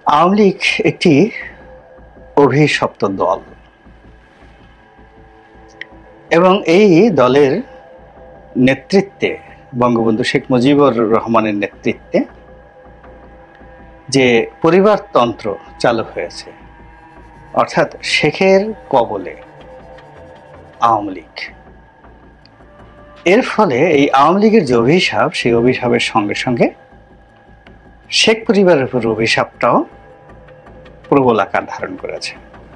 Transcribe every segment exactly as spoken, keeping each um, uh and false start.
আওয়ামী লীগ একটি অভিশপ্ত দল এবং এই দলের নেতৃত্বে বঙ্গবন্ধু শেখ মুজিবুর রহমানের নেতৃত্বে যে পরিবারতন্ত্র চালু হয়েছে, অর্থাৎ শেখের কবলে আওয়ামী লীগ। এর ফলে এই আওয়ামী লীগের যে অভিশাপ, সেই অভিশাপের সঙ্গে সঙ্গে শেখ পরিবারের উপর অভিশাপটাও প্রবল আকার ধারণ করেছে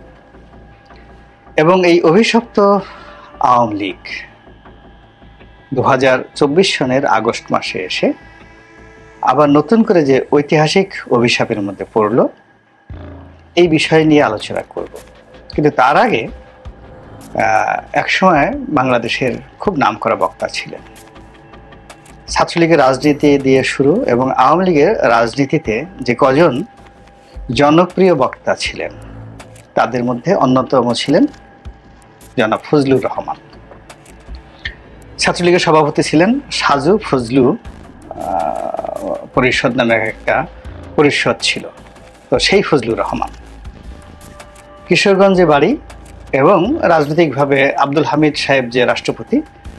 এবং এই অভিশপ্ত আওয়ামী লীগ দু হাজার চব্বিশ সনের আগস্ট মাসে এসে আবার নতুন করে যে ঐতিহাসিক অভিশাপের মধ্যে পড়ল, এই বিষয় নিয়ে আলোচনা করব। কিন্তু তার আগে একসময় বাংলাদেশের খুব নামকরা বক্তা ছিলেন, ছাত্রলীগের রাজনীতি দিয়ে শুরু এবং আওয়ামী লীগের রাজনীতিতে যে কজন জনপ্রিয় বক্তা ছিলেন তাদের মধ্যে অন্যতম ছিলেন জনাব ফজলুর রহমান। ছাত্রলীগের সভাপতি ছিলেন সাজু ফজলু পরিষদ নামে একটা পরিষদ ছিল, তো সেই ফজলুর রহমান কিশোরগঞ্জে বাড়ি এবং রাজনৈতিকভাবে আব্দুল হামিদ সাহেব যে রাষ্ট্রপতি,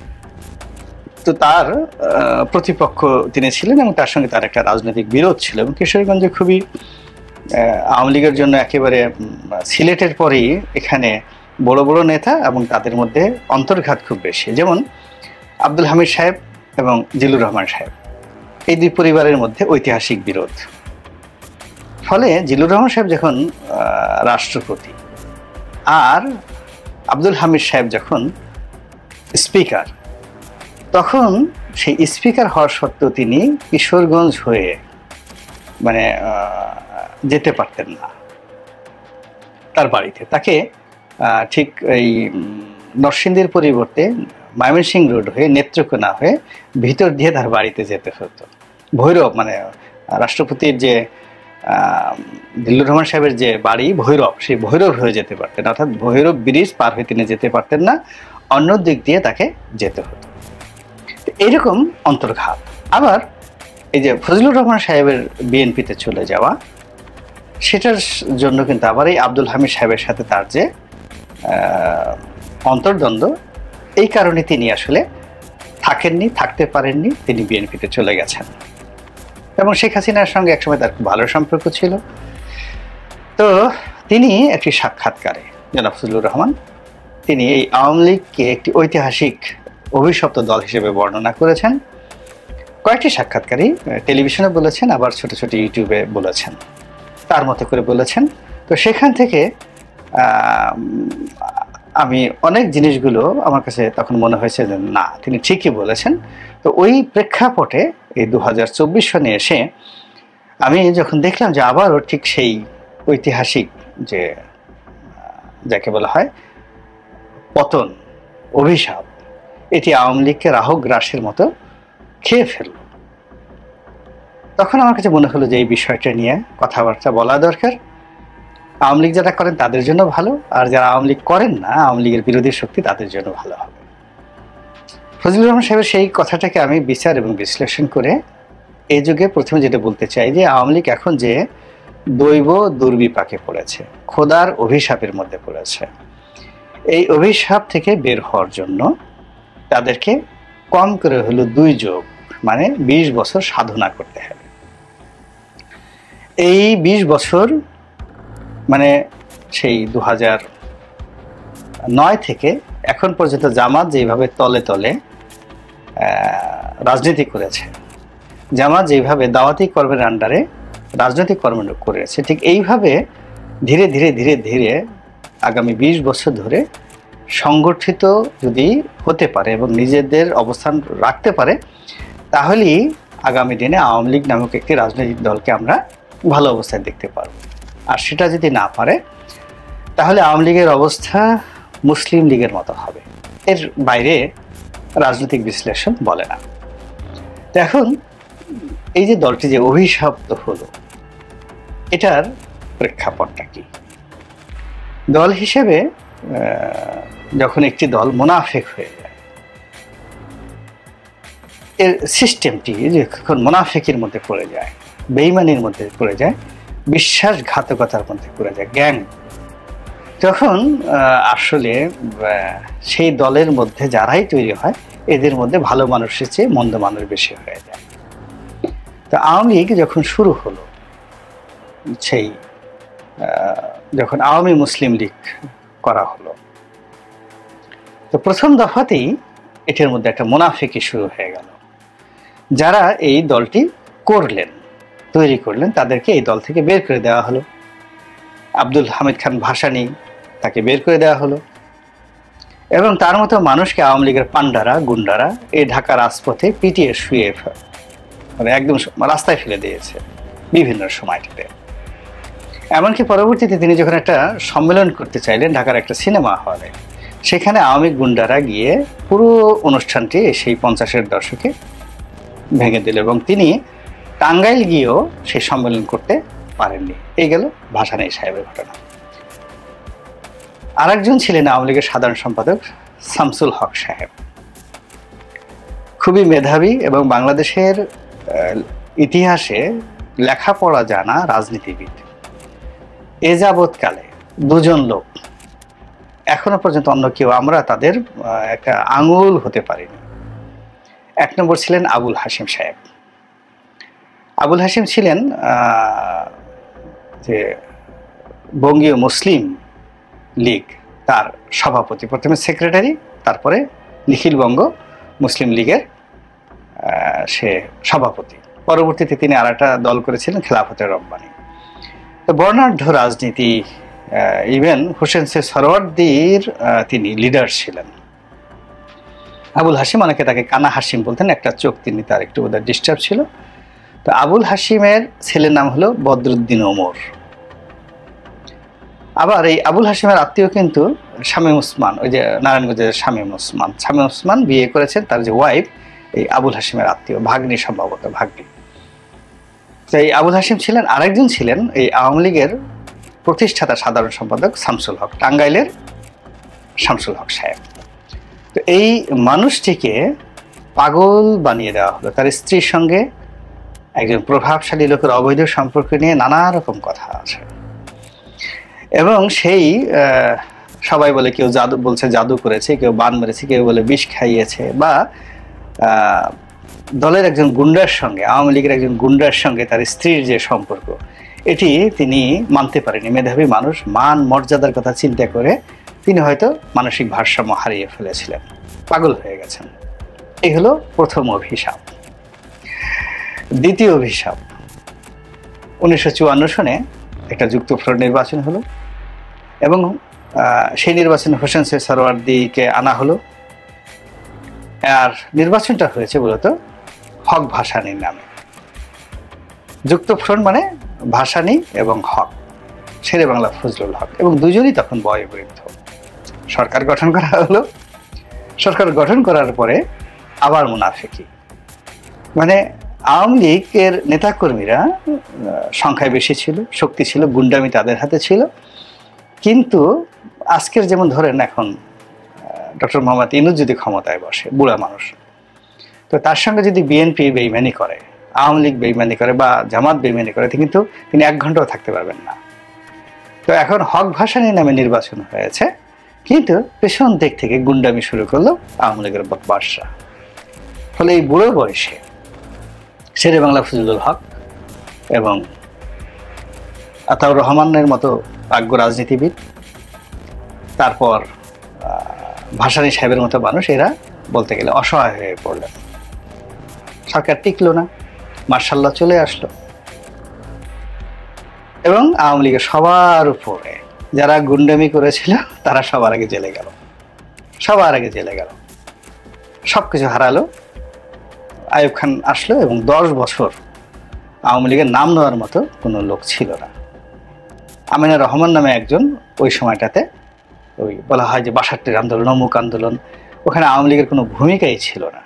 তো তার প্রতিপক্ষ তিনি ছিলেন এবং তার সঙ্গে তার একটা রাজনৈতিক বিরোধ ছিল এবং কিশোরগঞ্জে খুবই আওয়ামী লীগের জন্য একেবারে সিলেটের পরেই এখানে বড় বড় নেতা এবং তাদের মধ্যে অন্তর্ঘাত খুব বেশি, যেমন আব্দুল হামিদ সাহেব এবং জিল্লুর রহমান সাহেব, এই দুই পরিবারের মধ্যে ঐতিহাসিক বিরোধ। ফলে জিল্লুর রহমান সাহেব যখন রাষ্ট্রপতি আর আব্দুল হামিদ সাহেব যখন স্পিকার, তখন সেই স্পিকার হওয়ার সত্ত্বেও তিনি কিশোরগঞ্জ হয়ে মানে যেতে পারতেন না তার বাড়িতে। তাকে ঠিক এই নরসিংদীর পরিবর্তে ময়মনসিংহ রোড হয়ে নেত্রকোনা হয়ে ভিতর দিয়ে তার বাড়িতে যেতে হতো। ভৈরব মানে রাষ্ট্রপতির যে জিল্লুর রহমান সাহেবের যে বাড়ি ভৈরব, সেই ভৈরব হয়ে যেতে পারতেন, অর্থাৎ ভৈরব ব্রিজ পার হয়ে তিনি যেতে পারতেন না, অন্য দিক দিয়ে তাকে যেতে হতো। এইরকম অন্তর্ঘাত। আবার এই যে ফজলুর রহমান সাহেবের বিএনপিতে চলে যাওয়া, সেটার জন্য কিন্তু আবার এই আব্দুল হামিদ সাহেবের সাথে তার যে অন্তর্দ্বন্দ্ব, এই কারণে তিনি আসলে থাকেননি, থাকতে পারেননি, তিনি বিএনপিতে চলে গেছেন এবং শেখ হাসিনার সঙ্গে একসময় তার খুব ভালো সম্পর্ক ছিল। তো তিনি একটি সাক্ষাৎকারে জনাব ফজলুর রহমান তিনি এই আওয়ামী লীগকে একটি ঐতিহাসিক অভিশপ্ত দল হিসেবে বর্ণনা করেছেন। কয়েকটি সাক্ষাৎকারই টেলিভিশনে বলেছেন, আবার ছোট ছোট ইউটিউবে বলেছেন, তার মতো করে বলেছেন। তো সেখান থেকে আমি অনেক জিনিসগুলো আমার কাছে তখন মনে হয়েছে যে না, তিনি ঠিকই বলেছেন। তো ওই প্রেক্ষাপটে এই দু হাজার চব্বিশ সনে এসে আমি যখন দেখলাম যে আবারও ঠিক সেই ঐতিহাসিক যে যাকে বলা হয় পতন, অভিশাপ, এটি আওয়ামী লীগকে রাহু গ্রাসের মতো খেয়ে ফেলল, তখন আমার কাছে মনে হলো যে এই বিষয়টা নিয়ে কথাবার্তা বলা দরকার। আওয়ামী লীগ যারা করেন তাদের জন্য ভালো, আর যারা আওয়ামী লীগ করেন না, আওয়ামী লীগের বিরোধী শক্তি, তাদের জন্য ভালো হবে। ফজলুর রহমান সাহেবের সেই কথাটাকে আমি বিচার এবং বিশ্লেষণ করে এই যুগে প্রথমে যেটা বলতে চাই যে আওয়ামী লীগ এখন যে দৈব দুর্বিপাকে পড়েছে, খোদার অভিশাপের মধ্যে পড়েছে, এই অভিশাপ থেকে বের হওয়ার জন্য তাদেরকে কম করে হলো দুই যুগ মানে বিশ বছর সাধনা করতে হবে। এই বিশ বছর মানে সেই দু হাজার নয় থেকে এখন পর্যন্ত জামাত যেভাবে তলে তলে রাজনীতি করেছে, জামাত যেভাবে দাওয়াতি কর্মের আন্ডারে রাজনৈতিক কর্ম করেছে, ঠিক এইভাবে ধীরে ধীরে ধীরে ধীরে আগামী বিশ বছর ধরে সংগঠিত যদি হতে পারে এবং নিজেদের অবস্থান রাখতে পারে, তাহলেই আগামী দিনে আওয়ামী লীগ নামক একটি রাজনৈতিক দলকে আমরা ভালো অবস্থায় দেখতে পারব। আর সেটা যদি না পারে, তাহলে আওয়ামী লীগের অবস্থা মুসলিম লীগের মতো হবে, এর বাইরে রাজনৈতিক বিশ্লেষণ বলে না। তো এখন এই যে দলটি যে অভিশপ্ত হলো, এটার প্রেক্ষাপটটা কি? দল হিসেবে যখন একটি দল মুনাফিক হয়ে যায়, এর সিস্টেমটি যখন মুনাফিকের মধ্যে পড়ে যায়, বেঈমানির মধ্যে পড়ে যায়, বিশ্বাসঘাতকতার মধ্যে পড়ে যায়, গ্যাং। তখন আসলে সেই দলের মধ্যে যারাই তৈরি হয় এদের মধ্যে ভালো মানুষের চেয়ে মন্দ মানুষ বেশি হয়ে যায়। তো আওয়ামী লীগ যখন শুরু হলো, সেই যখন আওয়ামী মুসলিম লীগ করা হলো, তো প্রথম দফাতেই এটার মধ্যে একটা মুনাফিকি শুরু হয়ে গেল। যারা এই দলটি করলেন, তৈরি করলেন, তাদেরকে এই দল থেকে বের করে দেওয়া হলো। আব্দুল হামিদ খান ভাসানী, তাকে বের করে দেওয়া হলো। এবং তার মতো মানুষকে আওয়ামী লীগের পান্ডারা, গুন্ডারা এই ঢাকা রাজপথে পিটিয়ে শুয়ে মানে একদম রাস্তায় ফেলে দিয়েছে বিভিন্ন সময়টাতে। এমনকি পরবর্তীতে তিনি যখন একটা সম্মেলন করতে চাইলেন ঢাকার একটা সিনেমা হলে, সেখানে আওয়ামী গুন্ডারা গিয়ে পুরো অনুষ্ঠানটি সেই পঞ্চাশের দশকে ভেঙে দিল এবং তিনি টাঙ্গাইল গিয়েও সেই সম্মেলন করতে পারেননি। এই গেল ভাসানী সাহেবের ঘটনা। আরেকজন ছিলেন আওয়ামী লীগের সাধারণ সম্পাদক শামসুল হক সাহেব, খুবই মেধাবী এবং বাংলাদেশের ইতিহাসে লেখাপড়া জানা রাজনীতিবিদ। এ যাবৎকালে দুজন লোক এখনো পর্যন্ত অন্য কেউ আমরা তাদের একটা আঙুল হতে পারিনি। এক নম্বর ছিলেন আবুল হাশিম সাহেব। আবুল হাশিম ছিলেন যে বঙ্গীয় মুসলিম লীগ, তার সভাপতি, প্রথমে সেক্রেটারি, তারপরে নিখিলবঙ্গ মুসলিম লীগের সে সভাপতি। পরবর্তীতে তিনি আর একটা দল করেছিলেন খেলাফতে রব্বানী। তো বর্ণাঢ্য রাজনীতি, ইভেন হোসেন সে সরওয়ার্দির তিনি লিডার ছিলেন। আবুল হাশিম, অনেকে তাকে কানা হাশিম বলতেন, একটা চোখ তিনি তার একটু ওদের ডিস্টার্ব ছিল। তো আবুল হাশিমের ছেলের নাম হলো বদরুদ্দিন ওমর। আবার এই আবুল হাশিমের আত্মীয় কিন্তু শামীম ওসমান, ওই যে নারায়ণগঞ্জের শামীম ওসমান, শামীম ওসমান বিয়ে করেছেন তার যে ওয়াইফ এই আবুল হাশিমের আত্মীয়, ভাগ্নি, সম্ভবত ভাগ্নি। তো এই আবুল হাশিম ছিলেন। আরেকজন ছিলেন এই আওয়ামী লীগের প্রতিষ্ঠাতা সাধারণ সম্পাদক শামসুল হক, টাঙ্গাইলের শামসুল হক সাহেব। তো এই মানুষটিকে পাগল বানিয়ে দেওয়া হলো। তার স্ত্রীর সঙ্গে একজন প্রভাবশালী লোকের অবৈধ সম্পর্ক নিয়ে নানা রকম কথা আছে এবং সেই সবাই বলে কেউ জাদু বলছে, জাদু করেছে, কেউ বান মেরেছে, কেউ বলে বিষ খাইয়েছে, বা দলের একজন গুন্ডার সঙ্গে, আওয়ামী লীগের একজন গুন্ডার সঙ্গে তার স্ত্রীর যে সম্পর্ক, এটি তিনি মানতে পারেনি। মেধাবী মানুষ, মান মর্যাদার কথা চিন্তা করে তিনি হয়তো মানসিক ভারসাম্য হারিয়ে ফেলেছিলেন, পাগল হয়ে গেছেন। এই হলো প্রথম অভিশাপ। দ্বিতীয় অভিশাপ, উনিশশো চুয়ান্ন সনে একটা যুক্তফ্রন্ট নির্বাচন হলো এবং সেই নির্বাচনে হোসেন সে সরওয়ার্দিকে আনা হলো। আর নির্বাচনটা হয়েছে মূলত হক ভাসানীর নামে। যুক্তফ্রন্ট মানে ভাসানী এবং হক, শেরে বাংলা ফজলুল হক, এবং দুজনই তখন বয়োবৃদ্ধ। সরকার গঠন করা হলো। সরকার গঠন করার পরে আবার মুনাফিকি, মানে আওয়ামী লীগের নেতাকর্মীরা সংখ্যায় বেশি ছিল, শক্তি ছিল, গুন্ডামি তাদের হাতে ছিল। কিন্তু আজকের যেমন ধরেন এখন ডক্টর মোহাম্মদ ইউনূস যদি ক্ষমতায় বসে, বুড়া মানুষ, তো তার সঙ্গে যদি বিএনপি বেইমানি করে, আওয়ামী লীগ বেইমানি করে বা জামাত বেইমানি করে, কিন্তু তিনি এক ঘন্টাও থাকতে পারবেন না। তো এখন হক ভাসানী নামে নির্বাচন হয়েছে, কিন্তু পেছন দিক থেকে গুন্ডামি শুরু করলো আওয়ামী লীগের বদমাশরা। ফলে এই বুড়ো বয়সে শেরে বাংলা ফজলুল হক এবং আতাউর রহমানের মতো আজ্ঞ রাজনীতিবিদ, তারপর ভাসানী সাহেবের মতো মানুষ, এরা বলতে গেলে অসহায় হয়ে পড়লেন। সরকার টিকলো না, মার্শাল্লাহ চলে আসলো এবং আওয়ামী লীগের সবার উপরে যারা গুন্ডামি করেছিল তারা সবার আগে জেলে গেল, সবার আগে জেলে গেল, সবকিছু হারালো। আইয়ুব খান আসলো এবং দশ বছর আওয়ামী লীগের নাম নেওয়ার মতো কোনো লোক ছিল না। আমিনা রহমান নামে একজন, ওই সময়টাতে ওই বলা হয় যে বাষট্টির আন্দোলন, অমুক আন্দোলন, ওখানে আওয়ামী লীগের কোনো ভূমিকাই ছিল না।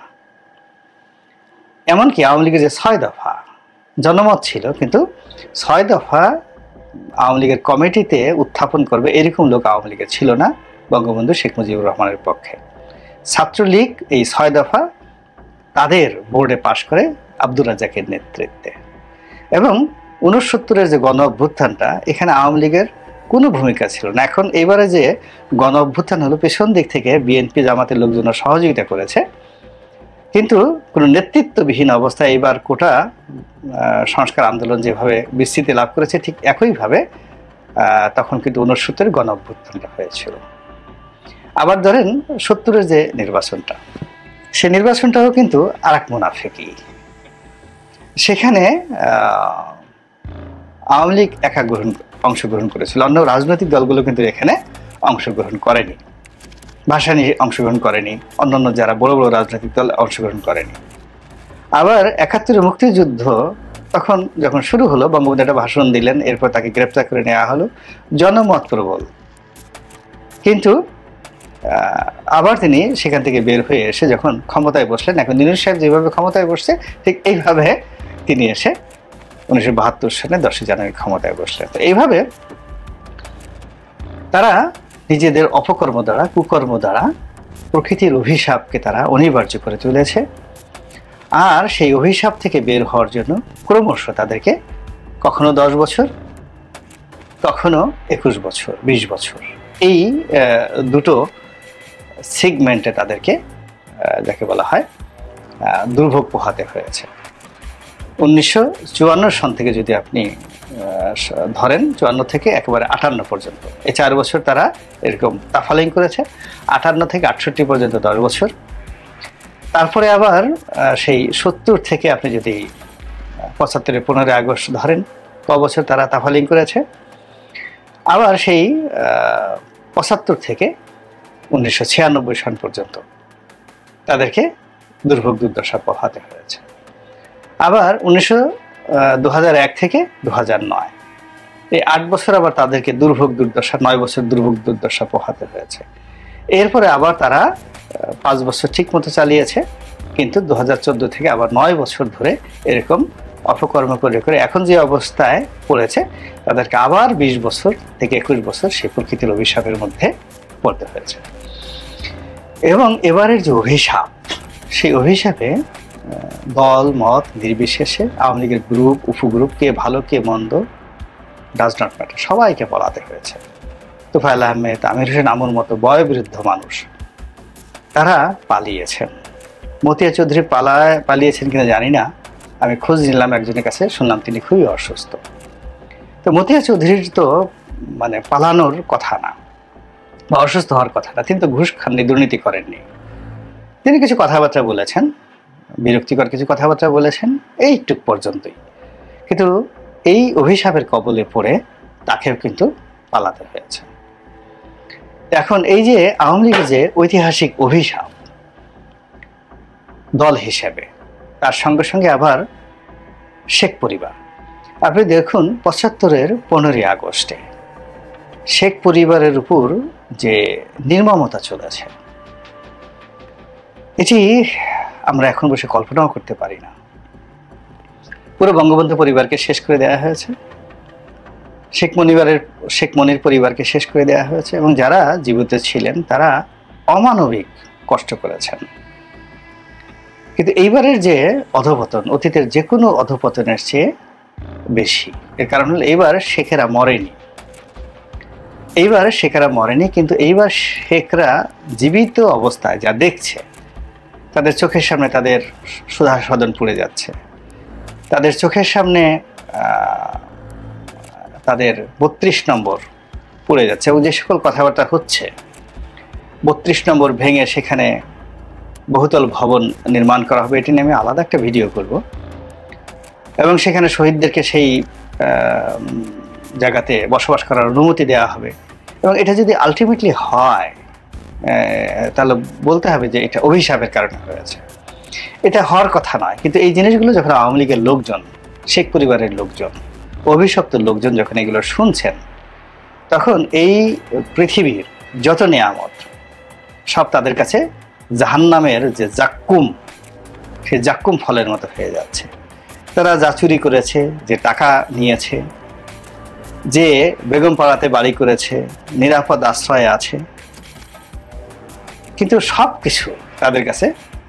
এমনকি আওয়ামী লীগের যে ছয় দফা জনমত ছিল, কিন্তু ছয় দফা আওয়ামী লীগের কমিটিতে উত্থাপন করবে এরকম লোক আওয়ামী লীগের ছিল না বঙ্গবন্ধু শেখ মুজিবুর রহমানের পক্ষে। ছাত্রলীগ এই ছয় দফা তাদের বোর্ডে পাশ করে আব্দুর রাজ্জাকের নেতৃত্বে, এবং উনসত্তরের যে গণ অভ্যুত্থানটা, এখানে আওয়ামী লীগের কোনো ভূমিকা ছিল না। এখন এবারে যে গণ অভ্যুত্থান হলো, পেছন দিক থেকে বিএনপি জামাতের লোকজন সহযোগিতা করেছে, কিন্তু কোনো নেতৃত্ববিহীন অবস্থায় এবার কোটা সংস্কার আন্দোলন যেভাবে বিস্তৃতি লাভ করেছে, ঠিক একইভাবে তখন কিন্তু উনসত্তরের গণ অভ্যুত্থানটা হয়েছিল। আবার ধরেন সত্তরের যে নির্বাচনটা, সে নির্বাচনটাও কিন্তু আর এক মুনাফিকি। সেখানে আওয়ামী লীগ একা গ্রহণ অংশগ্রহণ করেছিল, অন্য রাজনৈতিক দলগুলো কিন্তু এখানে অংশগ্রহণ করেনি, ভাসানী অংশগ্রহণ করেনি, অন্যান্য যারা বড় বড় রাজনৈতিক দল অংশগ্রহণ করেনি। আবার একাত্তরের মুক্তিযুদ্ধ তখন যখন শুরু হলো, বঙ্গবন্ধু একটা ভাষণ দিলেন, এরপর তাকে গ্রেপ্তার করে নেওয়া হলো, জনমত প্রবল, কিন্তু আবার তিনি সেখান থেকে বের হয়ে এসে যখন ক্ষমতায় বসলেন, এখন দিনুশ সাহেব যেভাবে ক্ষমতায় বসছে ঠিক এইভাবে তিনি এসে উনিশশো বাহাত্তর সালে দশই জানুয়ারি ক্ষমতায় বসলেন। তো এইভাবে তারা নিজেদের অপকর্ম দ্বারা, কুকর্ম দ্বারা প্রকৃতির অভিশাপকে তারা অনিবার্য করে তুলেছে। আর সেই অভিশাপ থেকে বের হওয়ার জন্য ক্রমশ তাদেরকে কখনো দশ বছর, কখনো একুশ বছর, বিশ বছর, এই দুটো সেগমেন্টে তাদেরকে যাকে বলা হয় দুর্ভোগ পোহাতে হয়েছে। উনিশশো চুয়ান্ন সন থেকে যদি আপনি ধরেন, চুয়ান্ন থেকে একেবারে আটান্ন পর্যন্ত, এই চার বছর তারা এরকম তাফালিং করেছে। আটান্ন থেকে আটষট্টি পর্যন্ত দশ বছর। তারপরে আবার সেই সত্তর থেকে আপনি যদি পঁচাত্তরের পনেরোই আগস্ট ধরেন, ক বছর তারা তাফালিং করেছে। আবার সেই পঁচাত্তর থেকে উনিশশো ছিয়ানব্বই সন পর্যন্ত তাদেরকে দুর্ভোগ দুর্দশা পোহাতে হয়েছে। আবার উনিশশো দু হাজার এক থেকে দু হাজার নয়, এই আট বছর আবার তাদেরকে দুর্ভোগ দুর্দশা, নয় বছর দুর্ভোগ দুর্দশা পোহাতে হয়েছে। এরপরে আবার তারা পাঁচ বছর ঠিক মতো চালিয়েছে, কিন্তু দু হাজার চোদ্দো থেকে আবার নয় বছর ধরে এরকম অপকর্ম করে করে এখন যে অবস্থায় পড়েছে, তাদেরকে আবার বিশ বছর থেকে একুশ বছর সেই প্রকৃতির অভিশাপের মধ্যে পড়তে হয়েছে। এবং এবারের যে অভিশাপ, সেই অভিশাপে দল মত নির্বিশেষে আওয়ামী লীগের গ্রুপ, উপগ্রুপ, কে ভালো কে মন্দ ডাজ নট ম্যাটার, সবাইকে পলাতে হয়েছে। তোফায়েল আহমেদ, আমির হোসেন আমুর মতো বয়োবৃদ্ধ মানুষ তারা পালিয়েছেন। মতিয়া চৌধুরী পালায় পালিয়েছেন কিনা জানি না, আমি খোঁজ নিলাম একজনের কাছে, শুনলাম তিনি খুবই অসুস্থ। তো মতিয়া চৌধুরীর তো মানে পালানোর কথা না বা অসুস্থ হওয়ার কথা না, তিনি তো ঘুষ খাননি, দুর্নীতি করেননি। তিনি কিছু কথাবার্তা বলেছেন, বিরক্তিকর কিছু কথাবার্তা বলেছেন, এইটুক পর্যন্তই। কিন্তু এই অভিশাপের কবলে পড়ে তাকেও কিন্তু পালাতে হয়েছে। এখন এই যে আওয়ামী লীগের যে ঐতিহাসিক অভিশাপ দল হিসেবে, তার সঙ্গে সঙ্গে আবার শেখ পরিবার, আপনি দেখুন পঁচাত্তরের পনেরোই আগস্টে শেখ পরিবারের উপর যে নির্মমতা চলেছে, এটি আমরা এখন বসে কল্পনাও করতে পারি না। পুরো বঙ্গবন্ধু পরিবারকে শেষ করে দেওয়া হয়েছে, শেখ মনিবারের শেখ মনির পরিবারকে শেষ করে দেওয়া হয়েছে, এবং যারা জীবিত ছিলেন তারা অমানবিক কষ্ট করেছেন। কিন্তু এইবারের যে অধঃপতন, অতীতের যে কোনো অধঃপতনের চেয়ে বেশি। এর কারণ হলো এইবার শেখেরা মরেনি, এইবার শেখেরা মরেনি কিন্তু এইবার শেখরা জীবিত অবস্থায় যা দেখছে, তাদের চোখের সামনে তাদের সুধা সদন পুড়ে যাচ্ছে, তাদের চোখের সামনে তাদের বত্রিশ নম্বর পুড়ে যাচ্ছে, এবং যে সকল কথাবার্তা হচ্ছে, বত্রিশ নম্বর ভেঙে সেখানে বহুতল ভবন নির্মাণ করা হবে, এটি নিয়ে আমি আলাদা একটা ভিডিও করব। এবং সেখানে শহীদদেরকে সেই জায়গাতে বসবাস করার অনুমতি দেওয়া হবে। এবং এটা যদি আলটিমেটলি হয়, তাহলে বলতে হবে যে এটা অভিশাপের কারণে হয়েছে। এটা হওয়ার কথা নয়, কিন্তু এই জিনিসগুলো যখন আওয়ামী লীগের লোকজন, শেখ পরিবারের লোকজন, অভিশপ্ত লোকজন যখন এগুলো শুনছেন, তখন এই পৃথিবীর যত নিয়ামত সব তাদের কাছে জাহান্নামের যে জাক্কুম, সে জাক্কুম ফলের মতো হয়ে যাচ্ছে। তারা যা চুরি করেছে, যে টাকা নিয়েছে, যে বেগম পাড়াতে বাড়ি করেছে, নিরাপদ আশ্রয়ে আছে, কিন্তু সব কিছু তাদের কাছে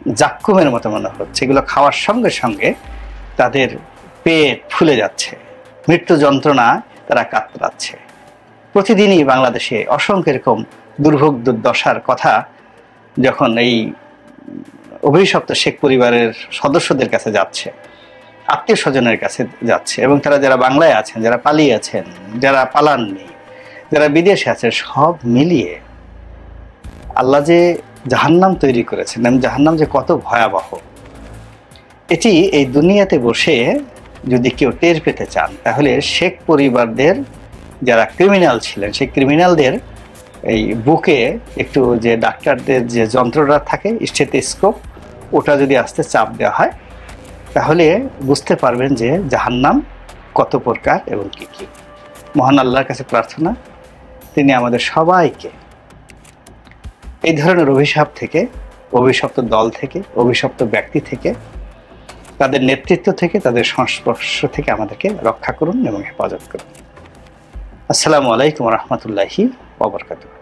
জাক্কুমের মতো মনে হচ্ছে। এগুলো খাওয়ার সঙ্গে সঙ্গে তাদের পেট ফুলে যাচ্ছে, মৃত্যু যন্ত্রণা তারা কাতরাচ্ছে। প্রতিদিনই বাংলাদেশে অসংখ্য এরকম দুর্ভোগ দুর্দশার কথা যখন এই অভিশপ্ত শেখ পরিবারের সদস্যদের কাছে যাচ্ছে, আত্মীয় স্বজনের কাছে যাচ্ছে, এবং তারা যারা বাংলায় আছেন, যারা পালিয়ে আছেন, যারা পালাননি, যারা বিদেশে আছে, সব মিলিয়ে আল্লাহ যে জাহান্নাম তৈরি করেছেন এবং জাহান্নাম যে কত ভয়াবহ, এটি এই দুনিয়াতে বসে যদি কেউ টের পেতে চান তাহলে শেখ পরিবারদের যারা ক্রিমিনাল ছিলেন সেই ক্রিমিনালদের এই বুকে একটু যে ডাক্তারদের যে যন্ত্রটা থাকে স্টেথোস্কোপ, ওটা যদি আস্তে চাপ দেওয়া হয় তাহলে বুঝতে পারবেন যে জাহান্নাম কত প্রকার এবং কি কি। মহান আল্লাহর কাছে প্রার্থনা তিনি আমাদের সবাইকে এই ধরনের অভিশাপ থেকে, অভিশপ্ত দল থেকে, অভিশপ্ত ব্যক্তি থেকে, তাদের নেতৃত্ব থেকে, তাদের সংস্পর্শ থেকে আমাদেরকে রক্ষা করুন এবং হেফাজত করুন। আসসালামু আলাইকুম ওয়া রাহমাতুল্লাহি ওয়া বারাকাতুহু।